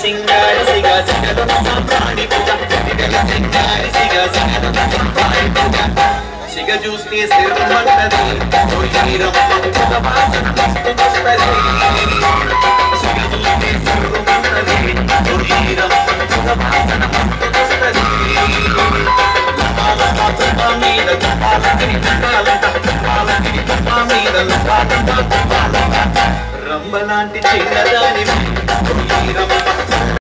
సింగారి సిగా సిగలు సాంబ్రాణి పూజ సిగల సింగారి సిగా సిగలు సాంబ్రాణి పూజ సిగ చూస్తే సిరుమన్నది తొయ్యిరమ్మ పూల వాసన మస్తు వస్తది సిగ చూస్తే సిరుమన్నది తొయ్యిరమ్మ పూల వాసన మస్తు వస్తది మీద రంబలాంటి చిన్నదాని